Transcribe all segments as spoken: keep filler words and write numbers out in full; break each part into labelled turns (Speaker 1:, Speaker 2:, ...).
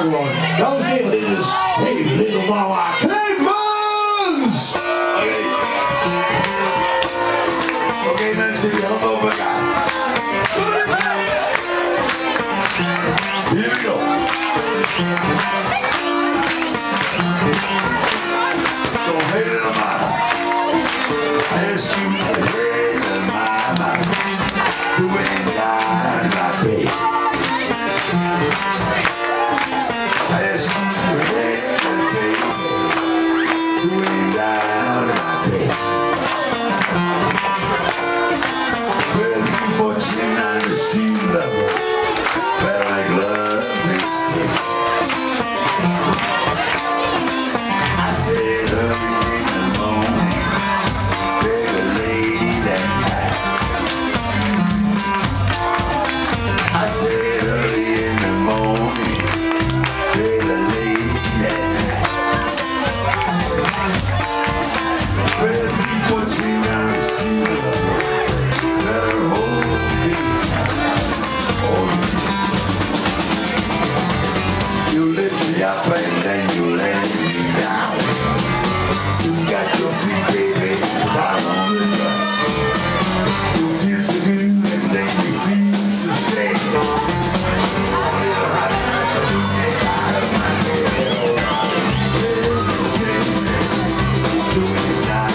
Speaker 1: everyone. Dames en heren, dit is Hey Little Mama Clemens!
Speaker 2: Oké, okay, mensen, die handen op elkaar. Here we go. So, hey little mama, I ask you, hey little mama, the way down my face. I ask you, hey little baby, the way down my face. Well, you watching on the sea level, better like love makes me. I said early in the morning, better late at night. I said early in the morning, better late at night. Well, you watching on the sea level, better hold me tight. Oh, you lift me up and then you let me down. You got your feet, baby, down on the ground. You feel so good and then you feel so sad. A little hot, you get out of my head. Do it now.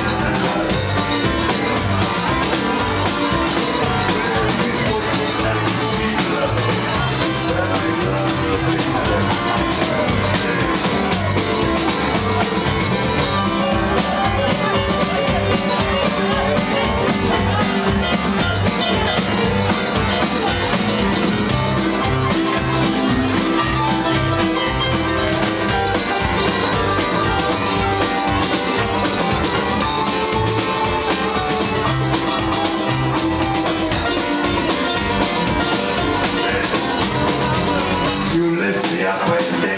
Speaker 2: You lift me up and